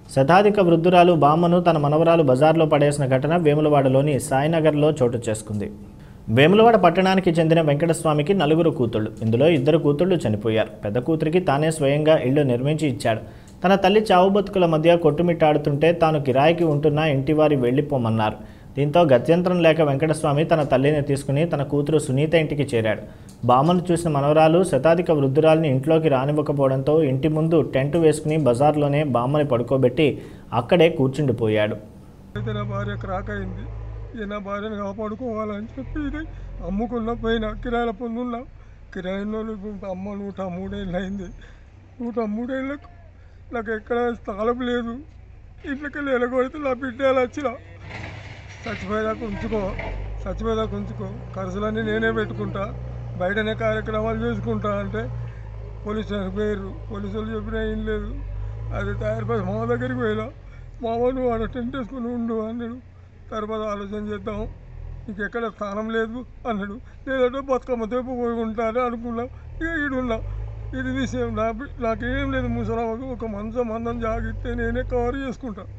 శతాధిక వృద్ధురాలు బామ్మను తన మనవరాలు బజార్లో పడేసిన ఘటన వేములవాడలోని సాయినగర్లో చోటు చేసుకుంది. వేములవాడ పట్టణానికి చెందిన వెంకటస్వామికి నలుగురు కూతుళ్లు. ఇందులో ఇద్దరు కూతుళ్లు చనిపోయారు. పెద్ద కూతురికి తానే స్వయంగా ఇళ్లు నిర్మించి ఇచ్చాడు. తన తల్లి చావుబతుకుల మధ్య కొట్టుమిట్టాడుతుంటే తాను కిరాయికి ఉంటున్న ఇంటివారి వెళ్లిపోమన్నారు. దీంతో గత్యంతరం లేక వెంకటస్వామి తన తల్లిని తీసుకుని తన కూతురు సునీత ఇంటికి చేరాడు. బామ్మను చూసిన మనవరాలు శతాధిక వృద్ధురాలిని ఇంట్లోకి రానివ్వకపోవడంతో ఇంటి ముందు టెంట్ వేసుకుని బజార్లోనే బామ్మని పడుకోబెట్టి అక్కడే కూర్చుండిపోయాడు. నా భార్య క్రాక్ అయింది. నా భార్యను కాపాడుకోవాలని చెప్పి ఇది అమ్ముకున్న పోయిన కిరాయిల పొందున్నా. కిరాయిలో అమ్మ 103 ఏళ్ళు అయింది. 103 ఏళ్ళకు నాకు ఎక్కడ స్థలం లేదు. ఇంట్లోకి ఎలగొడితే నా బిడ్డలు వచ్చిన చచ్చిపోయేదాకా ఉంచుకో ఖర్చులన్నీ నేనే పెట్టుకుంటా, బయటనే కార్యక్రమాలు చేసుకుంటా అంటే పోలీసు స్టేషన్కి పోయారు. పోలీసు వాళ్ళు చెప్పినా ఏం లేదు. అది తయారు మామ దగ్గరికి పోయినా, మామ నువ్వు ఆడ టెంట్ వేసుకుని ఉండు అన్నాడు. తర్వాత ఆలోచన చేద్దాం, నీకు ఎక్కడ స్థానం లేదు అన్నాడు. లేదంటే బతుకమ్మ తెప్పు పోయి ఉంటాను అనుకున్నా. ఇక ఈడున్నా. ఇది విషయం. నాకేం లేదు. ముసలామకు ఒక మందం జాగిస్తే నేనే కవర్ చేసుకుంటా.